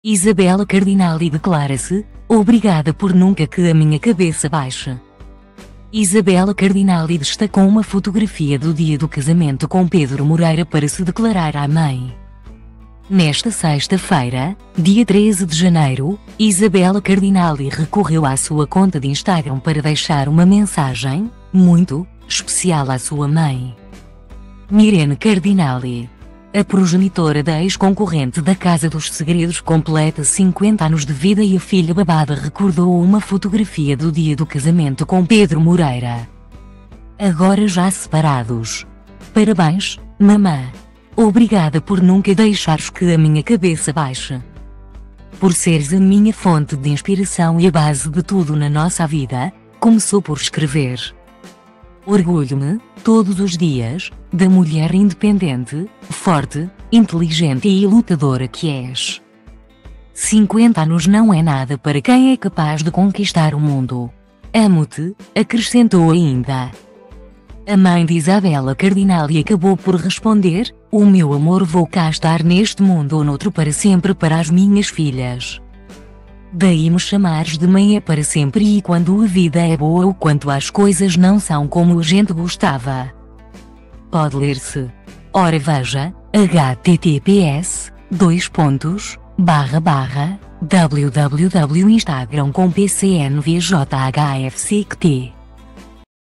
Isabela Cardinali declara-se: obrigada por nunca que a minha cabeça baixe. Isabela Cardinali destacou uma fotografia do dia do casamento com Pedro Moreira para se declarar à mãe. Nesta sexta-feira, dia 13 de janeiro, Isabela Cardinali recorreu à sua conta de Instagram para deixar uma mensagem muito especial à sua mãe. Mirene Cardinali, a progenitora da ex-concorrente da Casa dos Segredos, completa 50 anos de vida e a filha babada recordou uma fotografia do dia do casamento com Pedro Moreira. Agora já separados. Parabéns, mamã. Obrigada por nunca deixares que a minha cabeça baixe. Por seres a minha fonte de inspiração e a base de tudo na nossa vida, começou por escrever. Orgulho-me, todos os dias, da mulher independente, forte, inteligente e lutadora que és. 50 anos não é nada para quem é capaz de conquistar o mundo. Amo-te, acrescentou ainda. A mãe de Isabela Cardinali acabou por responder: o meu amor, vou cá estar neste mundo ou noutro para sempre para as minhas filhas. Daí me chamares de mãe é para sempre, e quando a vida é boa ou quando as coisas não são como a gente gostava. Pode ler-se. Ora veja, https://www.instagram.com/pcnvjhfct